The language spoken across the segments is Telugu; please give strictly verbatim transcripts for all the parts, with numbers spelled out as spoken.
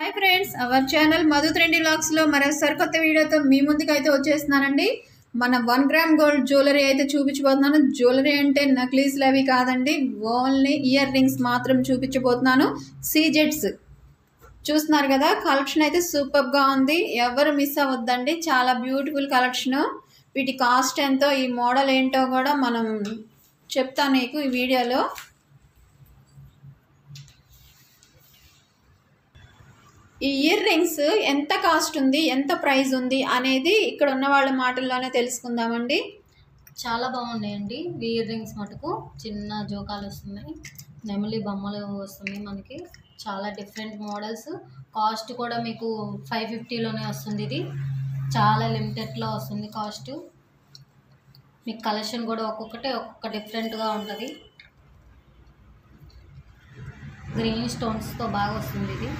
Hi friends, our channel Madhu trendy vlogs లో మరో సరికొత్త వీడియోతో మీ ముందుకు అయితే వచ్చేస్తున్నానండి. మన వన్ గ్రామ్ గోల్డ్ జ్యువెలరీ అయితే చూపించబోతున్నాను. జ్యువెలరీ అంటే నక్లీస్లు అవి కాదండి, ఓన్లీ ఇయర్ రింగ్స్ మాత్రం చూపించబోతున్నాను. సీజెడ్స్ చూస్తున్నారు కదా, కలెక్షన్ అయితే సూపర్గా ఉంది, ఎవరు మిస్ అవ్వద్దండి. చాలా బ్యూటిఫుల్ కలెక్షన్. వీటి కాస్ట్ ఎంతో, ఈ మోడల్ ఏంటో కూడా మనం చెప్తాను నీకు ఈ వీడియోలో. ఈ ఇయర్ రింగ్స్ ఎంత కాస్ట్ ఉంది, ఎంత ప్రైస్ ఉంది అనేది ఇక్కడ ఉన్న వాళ్ళ మాటల్లోనే తెలుసుకుందామండి. చాలా బాగున్నాయండి ఇయర్ రింగ్స్. మటుకు చిన్న జోకాలు వస్తున్నాయి, నెమలి బొమ్మలు వస్తున్నాయి మనకి. చాలా డిఫరెంట్ మోడల్స్. కాస్ట్ కూడా మీకు ఫైవ్ ఫిఫ్టీలోనే వస్తుంది. ఇది చాలా లిమిటెడ్లో వస్తుంది కాస్ట్. మీకు కలెక్షన్ కూడా ఒక్కొక్కటి ఒక్కొక్క డిఫరెంట్గా ఉంటుంది. గ్రీన్ స్టోన్స్తో బాగా వస్తుంది. ఇది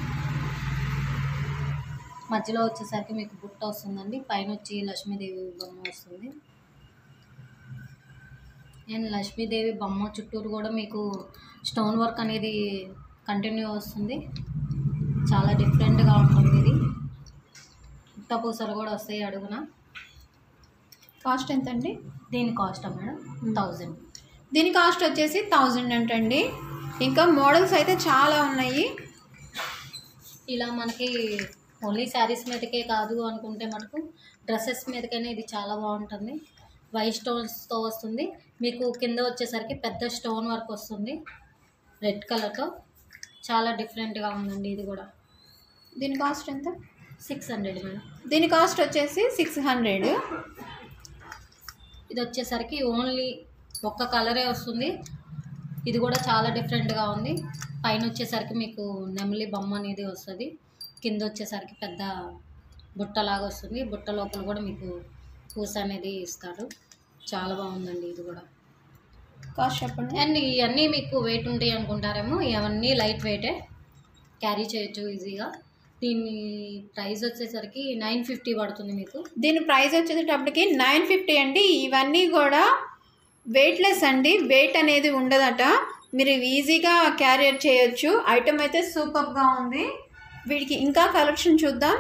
మధ్యలో వచ్చేసరికి మీకు బుట్ట వస్తుందండి, పైన వచ్చి లక్ష్మీదేవి బొమ్మ వస్తుంది. అండ్ లక్ష్మీదేవి బొమ్మ చుట్టూరు కూడా మీకు స్టోన్ వర్క్ అనేది కంటిన్యూ వస్తుంది. చాలా డిఫరెంట్గా ఉంటుంది. ఇది పుట్ట పూసలు కూడా వస్తాయి అడుగున. కాస్ట్ ఎంత అండి? దీని కాస్ట్ మేడం థౌజండ్. దీని కాస్ట్ వచ్చేసి థౌజండ్ అంటండి. ఇంకా మోడల్స్ అయితే చాలా ఉన్నాయి. ఇలా మనకి ఓన్లీ శారీస్ మీదకే కాదు అనుకుంటే మటుకు డ్రెస్సెస్ మీదకైనా ఇది చాలా బాగుంటుంది. వైట్ స్టోన్స్తో వస్తుంది. మీకు కింద వచ్చేసరికి పెద్ద స్టోన్ వర్క్ వస్తుంది రెడ్ కలర్తో. చాలా డిఫరెంట్గా ఉందండి ఇది కూడా. దీని కాస్ట్ ఎంత? Six hundred madam. దీని కాస్ట్ వచ్చేసి సిక్స్ హండ్రెడ్. ఇది వచ్చేసరికి ఓన్లీ ఒక్క కలరే వస్తుంది. ఇది కూడా చాలా డిఫరెంట్గా ఉంది. పైన వచ్చేసరికి మీకు నెమలి బొమ్మ అనేది వస్తుంది, కింద వచ్చేసరికి పెద్ద బుట్టలాగా వస్తుంది. బుట్ట లోపల కూడా మీకు పూస అనేది ఇస్తారు. చాలా బాగుందండి ఇది కూడా. కాస్ట్ చెప్పండి. అండ్ ఇవన్నీ మీకు వెయిట్ ఉంటాయి అనుకుంటారేమో, ఇవన్నీ లైట్ వెయిటే, క్యారీ చేయొచ్చు ఈజీగా. దీని ప్రైస్ వచ్చేసరికి నైన్ ఫిఫ్టీ పడుతుంది మీకు. దీని ప్రైస్ వచ్చేటప్పటికి నైన్ ఫిఫ్టీ అండి. ఇవన్నీ కూడా వెయిట్లెస్ అండి, వెయిట్ అనేది ఉండదట. మీరు ఈజీగా క్యారియర్ చేయొచ్చు. ఐటమ్ అయితే సూపర్గా ఉంది. వీటికి ఇంకా కలెక్షన్ చూద్దాం.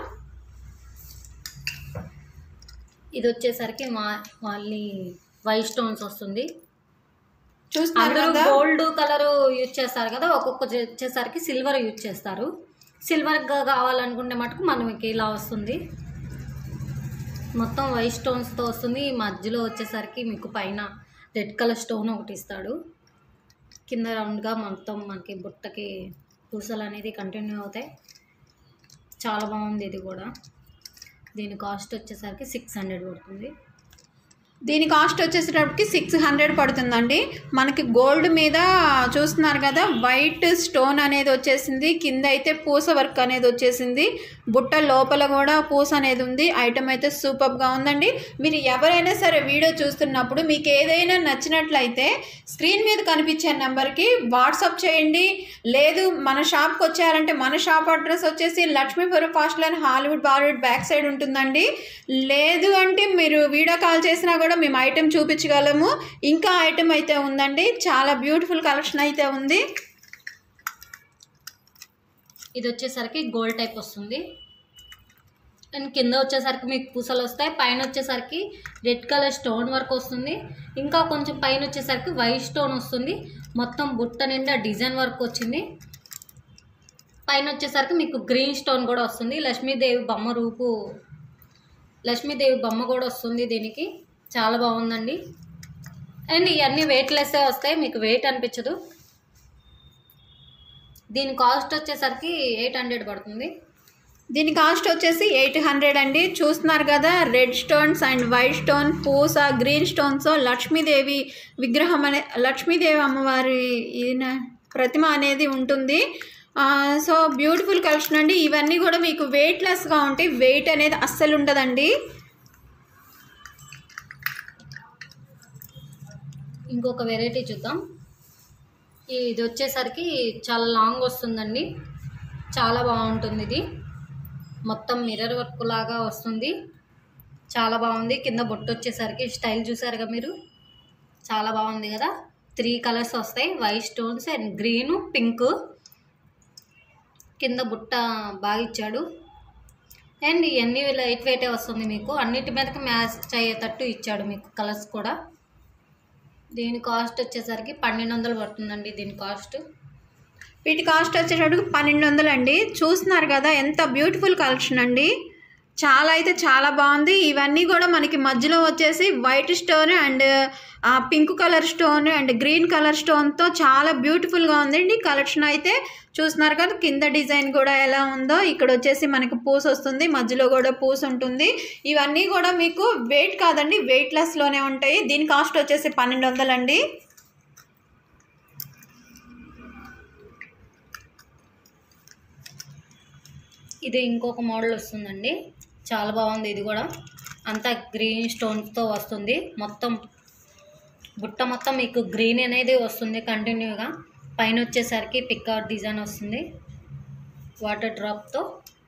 ఇది వచ్చేసరికి మా మళ్ళీ వైట్ స్టోన్స్ వస్తుంది. చూస్తున్నారు అందరూ గోల్డ్ కలర్ యూజ్ చేస్తారు కదా, ఒక్కొక్క వచ్చేసరికి సిల్వర్ యూజ్ చేస్తారు. సిల్వర్గా కావాలనుకుంటే మటుకు మనకి ఇలా వస్తుంది. మొత్తం వైట్ స్టోన్స్తో వస్తుంది. మధ్యలో వచ్చేసరికి మీకు పైన రెడ్ కలర్ స్టోన్ ఒకటి ఇస్తాడు. కింద రౌండ్గా మొత్తం మనకి బుట్టకి పూసలు అనేది కంటిన్యూ అవుతాయి. చాలా బాగుంది ఇది కూడా. దీని కాస్ట్ వచ్చేసరికి సిక్స్ హండ్రెడ్ పడుతుంది. దీని కాస్ట్ వచ్చేసేటప్పటికి సిక్స్ హండ్రెడ్ పడుతుందండి. మనకి గోల్డ్ మీద చూస్తున్నారు కదా, వైట్ స్టోన్ అనేది వచ్చేసింది, కింద అయితే పూస వర్క్ అనేది వచ్చేసింది, బుట్ట లోపల కూడా పూస అనేది ఉంది. ఐటమ్ అయితే సూపర్గా ఉందండి. మీరు ఎవరైనా సరే వీడియో చూస్తున్నప్పుడు మీకు ఏదైనా నచ్చినట్లయితే స్క్రీన్ మీద కనిపించే నెంబర్కి వాట్సాప్ చేయండి. లేదు మన షాప్కి వచ్చారంటే మన షాప్ అడ్రస్ వచ్చేసి Lakshmipuram fast line Hollywood Bollywood back side ఉంటుందండి. లేదు అంటే మీరు వీడియో కాల్ చేసినా కూడా మేము ఐటెం చూపించగలము. ఇంకా ఐటెం అయితే ఉందండి, చాలా బ్యూటిఫుల్ కలెక్షన్ అయితే ఉంది. ఇది వచ్చేసరికి గోల్డ్ టైప్ వస్తుంది. అండ్ కింద వచ్చేసరికి మీకు పూసలు వస్తాయి. పైన వచ్చేసరికి రెడ్ కలర్ స్టోన్ వర్క్ వస్తుంది. ఇంకా కొంచెం పైన వచ్చేసరికి వైట్ స్టోన్ వస్తుంది. మొత్తం బుట్ట నిండా డిజైన్ వర్క్ వచ్చింది. పైన వచ్చేసరికి మీకు గ్రీన్ స్టోన్ కూడా వస్తుంది. లక్ష్మీదేవి బొమ్మ రూపు లక్ష్మీదేవి బొమ్మ కూడా వస్తుంది దీనికి. చాలా బాగుందండి. అండ్ ఇవన్నీ వెయిట్లెస్సే వస్తాయి, మీకు వెయిట్ అనిపించదు. దీని కాస్ట్ వచ్చేసరికి ఎయిట్ హండ్రెడ్ పడుతుంది. దీని కాస్ట్ వచ్చేసి ఎయిట్ హండ్రెడ్ అండి. చూస్తున్నారు కదా, red stones and white stone పూస, గ్రీన్ స్టోన్స్, లక్ష్మీదేవి విగ్రహం అనే లక్ష్మీదేవి అమ్మవారి ఈయన ప్రతిమ అనేది ఉంటుంది. సో బ్యూటిఫుల్ కలెక్షన్ అండి. ఇవన్నీ కూడా మీకు వెయిట్లెస్గా ఉంటాయి, వెయిట్ అనేది అస్సలు ఉండదండి. ఇంకొక వెరైటీ చూద్దాం. ఇది వచ్చేసరికి చాలా లాంగ్ వస్తుందండి, చాలా బాగుంటుంది. ఇది మొత్తం మిర్రర్ వర్క్ లాగా వస్తుంది, చాలా బాగుంది. కింద బొట్టు వచ్చేసరికి స్టైల్ చూసారుగా మీరు, చాలా బాగుంది కదా. త్రీ కలర్స్ వస్తాయి, white stones and green pink. కింద బుట్ట బాగా ఇచ్చాడు. అండ్ ఇవన్నీ లైట్ వెయిటే వస్తుంది మీకు, అన్నిటి మీదకి మ్యాచ్ అయ్యేటట్టు ఇచ్చాడు మీకు కలర్స్ కూడా. దీని కాస్ట్ వచ్చేసరికి పన్నెండు వందలు పడుతుందండి. దీని కాస్ట్ వీటి కాస్ట్ వచ్చేటప్పుడు పన్నెండు వందలు అండి. చూస్తున్నారు కదా ఎంత బ్యూటిఫుల్ కలెక్షన్ అండి, చాలా అయితే చాలా బాగుంది. ఇవన్నీ కూడా మనకి మధ్యలో వచ్చేసి white stone and pink colour stone and green colour స్టోన్తో చాలా బ్యూటిఫుల్గా ఉందండి కలెక్షన్ అయితే. చూస్తున్నారు కదా కింద డిజైన్ కూడా ఎలా ఉందో. ఇక్కడ వచ్చేసి మనకి పూస వస్తుంది, మధ్యలో కూడా పూస ఉంటుంది. ఇవన్నీ కూడా మీకు వెయిట్ కాదండి, వెయిట్లెస్లోనే ఉంటాయి. దీని కాస్ట్ వచ్చేసి పన్నెండు వందలు అండి. ఇది ఇంకొక మోడల్ వస్తుందండి, చాలా బాగుంది. ఇది కూడా అంతా గ్రీన్ స్టోన్తో వస్తుంది. మొత్తం బుట్ట మొత్తం మీకు గ్రీన్ అనేది వస్తుంది కంటిన్యూగా. పైన వచ్చేసరికి పికాక్ డిజైన్ వస్తుంది వాటర్ డ్రాప్తో.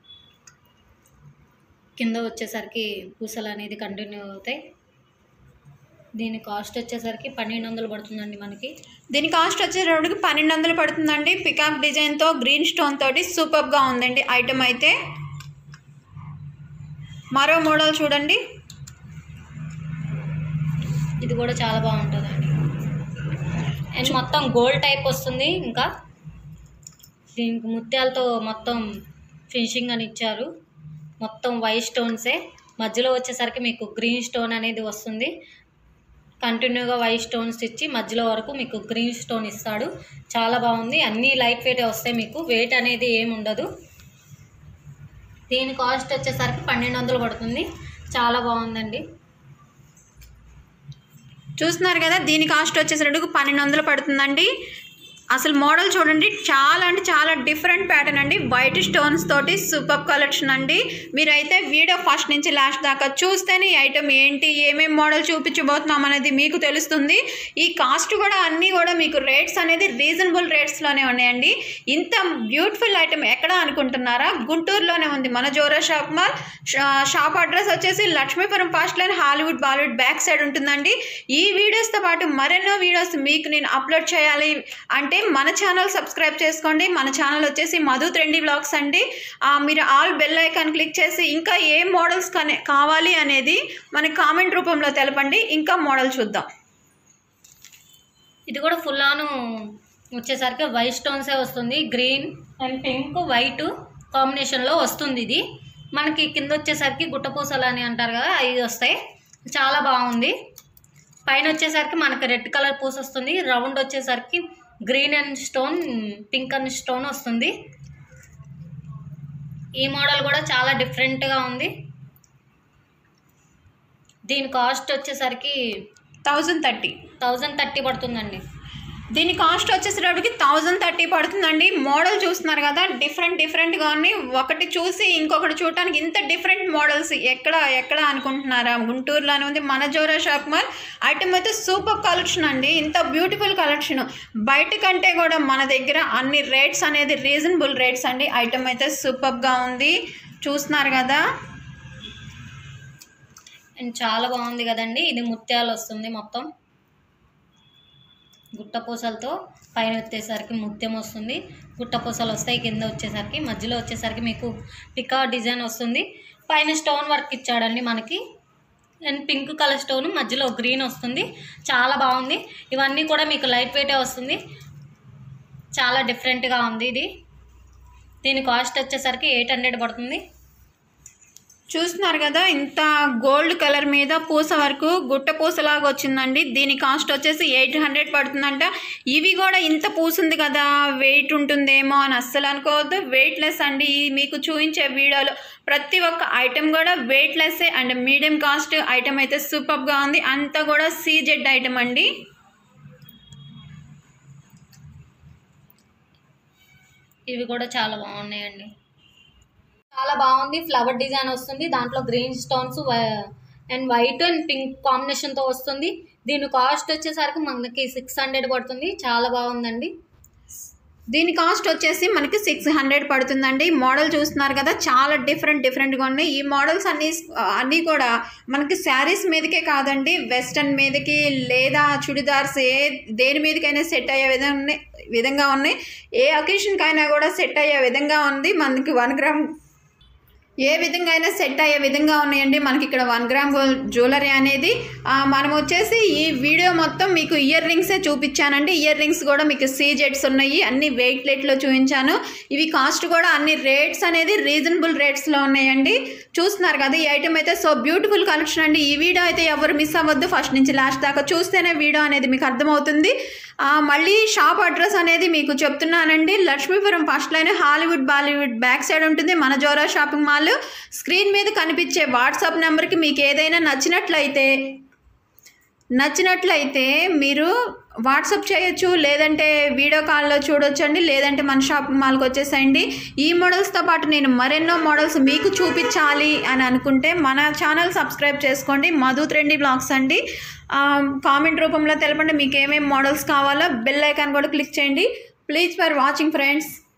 కింద వచ్చేసరికి పూసలు అనేది కంటిన్యూ అవుతాయి. దీని కాస్ట్ వచ్చేసరికి పన్నెండు వందలు పడుతుందండి మనకి. దీని కాస్ట్ వచ్చేటప్పటికి పన్నెండు వందలు పడుతుందండి. పికాక్ డిజైన్తో గ్రీన్ స్టోన్ తోటి సూపర్గా ఉందండి ఐటమ్ అయితే. మరో మోడల్ చూడండి, ఇది కూడా చాలా బాగుంటుందండి. అండ్ మొత్తం గోల్డ్ టైప్ వస్తుంది. ఇంకా దీనికి ముత్యాలతో మొత్తం ఫినిషింగ్ అని ఇచ్చారు. మొత్తం వైట్ స్టోన్సే, మధ్యలో వచ్చేసరికి మీకు గ్రీన్ స్టోన్ అనేది వస్తుంది. కంటిన్యూగా వైట్ స్టోన్స్ ఇచ్చి మధ్యలో వరకు మీకు గ్రీన్ స్టోన్ ఇస్తాడు. చాలా బాగుంది. అన్నీ లైట్ వెయిటే వస్తాయి మీకు, వెయిట్ అనేది ఏమి ఉండదు. దీని కాస్ట్ వచ్చేసరికి పన్నెండు వందలు పడుతుంది. చాలా బాగుందండి. చూస్తున్నారు కదా దీని కాస్ట్ వచ్చేసరికి పన్నెండు వందలు పడుతుందండి. అసలు మోడల్ చూడండి, చాలా అంటే చాలా డిఫరెంట్ ప్యాటర్న్ అండి. వైట్ స్టోన్స్ తోటి సూపర్ కలెక్షన్ అండి. మీరైతే వీడియో ఫస్ట్ నుంచి లాస్ట్ దాకా చూస్తేనే ఈ ఐటమ్ ఏంటి, ఏమేమి మోడల్ చూపించబోతున్నాం అనేది మీకు తెలుస్తుంది. ఈ కాస్ట్ కూడా అన్నీ కూడా మీకు రేట్స్ అనేది రీజనబుల్ రేట్స్లోనే ఉన్నాయండి. ఇంత బ్యూటిఫుల్ ఐటమ్ ఎక్కడ అనుకుంటున్నారా, గుంటూరులోనే ఉంది మన Jora shop mall. Shop address వచ్చేసి Lakshmipuram fast line Hollywood Bollywood back side ఉంటుందండి. ఈ వీడియోస్తో పాటు మరెన్నో వీడియోస్ మీకు నేను అప్లోడ్ చేయాలి అంటే మన ఛానల్ సబ్స్క్రైబ్ చేసుకోండి. మన ఛానల్ వచ్చేసి మధు ట్రెండీ బ్లాగ్స్ అండి. మీరు ఆల్ బెల్ ఐకాన్ క్లిక్ చేసి ఇంకా ఏ మోడల్స్ కానీ కావాలి అనేది మనకి కామెంట్ రూపంలో తెలపండి. ఇంకా మోడల్ చూద్దాం. ఇది కూడా ఫుల్ ఆన్ వచ్చేసరికి వైట్ స్టోన్సే వస్తుంది. గ్రీన్ అండ్ పింక్ వైట్ కాంబినేషన్లో వస్తుంది. ఇది మనకి కింద వచ్చేసరికి గుట్టపూసలు అని అంటారు కదా, అవి వస్తాయి. చాలా బాగుంది. పైన వచ్చేసరికి మనకి రెడ్ కలర్ పూస వస్తుంది. రౌండ్ వచ్చేసరికి green and stone pink and stone వస్తుంది. ఈ మోడల్ కూడా చాలా డిఫరెంట్గా ఉంది. దీని కాస్ట్ వచ్చేసరికి థౌజండ్ థర్టీ థౌజండ్ థర్టీ పడుతుందండి. దీని కాస్ట్ వచ్చేసేటప్పటికి థౌజండ్ థర్టీ పడుతుందండి. మోడల్ చూస్తున్నారు కదా డిఫరెంట్ డిఫరెంట్గా ఉన్నాయి. ఒకటి చూసి ఇంకొకటి చూడటానికి ఇంత డిఫరెంట్ మోడల్స్ ఎక్కడ ఎక్కడ అనుకుంటున్నారా, గుంటూరులోనే ఉంది మన జోరా షాప్ మాల్. ఐటమ్ అయితే సూపర్ కలెక్షన్ అండి. ఇంత బ్యూటిఫుల్ కలెక్షన్ బయట కంటే కూడా మన దగ్గర అన్ని రేట్స్ అనేది రీజనబుల్ రేట్స్ అండి. ఐటమ్ అయితే సూపర్గా ఉంది, చూస్తున్నారు కదా. అండ్ చాలా బాగుంది కదండి. ఇది ముత్యాలు వస్తుంది, మొత్తం గుట్టపూసలతో. పైన వచ్చేసరికి ముత్యం వస్తుంది, గుట్టపూసలు వస్తాయి. కింద వచ్చేసరికి మధ్యలో వచ్చేసరికి మీకు పికాక్ డిజైన్ వస్తుంది. పైన స్టోన్ వర్క్ ఇచ్చాడండి మనకి. అండ్ పింక్ కలర్ స్టోన్ మధ్యలో గ్రీన్ వస్తుంది. చాలా బాగుంది. ఇవన్నీ కూడా మీకు లైట్ వెయిటే వస్తుంది. చాలా డిఫరెంట్గా ఉంది ఇది. దీని కాస్ట్ వచ్చేసరికి ఎయిట్ హండ్రెడ్ పడుతుంది. చూస్తున్నారు కదా ఇంత గోల్డ్ కలర్ మీద పూస వరకు గుట్ట పూసలాగా వచ్చిందండి. దీని కాస్ట్ వచ్చేసి ఎయిట్ హండ్రెడ్ పడుతుందంట. ఇవి కూడా ఇంత పూసుంది కదా వెయిట్ ఉంటుందేమో అని అస్సలు అనుకోవద్దు, వెయిట్లెస్ అండి. మీకు చూపించే వీడియోలో ప్రతి ఒక్క ఐటెం కూడా weightless and medium cost item అయితే సూపర్గా ఉంది. అంతా కూడా సీజెడ్ ఐటెం అండి. ఇవి కూడా చాలా బాగున్నాయండి. చాలా బాగుంది. ఫ్లవర్ డిజైన్ వస్తుంది, దాంట్లో green stones and white and pink కాంబినేషన్తో వస్తుంది. దీని కాస్ట్ వచ్చేసరికి మనకి సిక్స్ హండ్రెడ్ పడుతుంది. చాలా బాగుందండి. దీని కాస్ట్ వచ్చేసి మనకి సిక్స్ హండ్రెడ్ పడుతుందండి. మోడల్ చూస్తున్నారు కదా, చాలా డిఫరెంట్ డిఫరెంట్గా ఉన్నాయి. ఈ మోడల్స్ అన్నీ అన్నీ కూడా మనకి శారీస్ మీదకే కాదండి, వెస్ట్రన్ మీదకి లేదా చుడిదార్స్ ఏ దేని మీదకైనా సెట్ అయ్యే విధంగా విధంగా ఉన్నాయి. ఏ అకేషన్కైనా కూడా సెట్ అయ్యే విధంగా ఉంది. మనకి వన్ గ్రామ్ ఏ విధంగా అయినా సెట్ అయ్యే విధంగా ఉన్నాయండి మనకి ఇక్కడ వన్ గ్రామ్ జ్యువెలరీ అనేది. మనం వచ్చేసి ఈ వీడియో మొత్తం మీకు ఇయర్ రింగ్సే చూపించానండి. ఇయర్ రింగ్స్ కూడా మీకు సీజెట్స్ ఉన్నాయి, అన్ని వెయిట్ లెట్లో చూపించాను. ఇవి కాస్ట్ కూడా అన్ని రేట్స్ అనేది రీజనబుల్ రేట్స్లో ఉన్నాయండి. చూస్తున్నారు కదా ఈ ఐటమ్ అయితే సో బ్యూటిఫుల్ కలెక్షన్ అండి. ఈ వీడియో అయితే ఎవరు మిస్ అవ్వద్దు, ఫస్ట్ నుంచి లాస్ట్ దాకా చూస్తేనే వీడియో అనేది మీకు అర్థమవుతుంది. మళ్ళీ షాప్ అడ్రస్ అనేది మీకు చెప్తున్నానండి. Lakshmipuram first line Hollywood Bollywood back side ఉంటుంది మన జోరా షాపింగ్ మాల్. స్క్రీన్ మీద కనిపించే వాట్సాప్ నెంబర్కి మీకు ఏదైనా నచ్చినట్లయితే నచ్చినట్లయితే మీరు వాట్సాప్ చేయొచ్చు, లేదంటే వీడియో కాల్లో చూడొచ్చండి, లేదంటే మన షాపింగ్ మాల్కి వచ్చేసేయండి. ఈ మోడల్స్తో పాటు నేను మరెన్నో మోడల్స్ మీకు చూపించాలి అని అనుకుంటే మన ఛానల్ సబ్స్క్రైబ్ చేసుకోండి, మధు ట్రెండీ బ్లాగ్స్ అండి. కామెంట్ రూపంలో తెలపండి మీకు ఏమేమి మోడల్స్ కావాలో. బెల్ ఐకాన్ కూడా క్లిక్ చేయండి. Please for watching friends.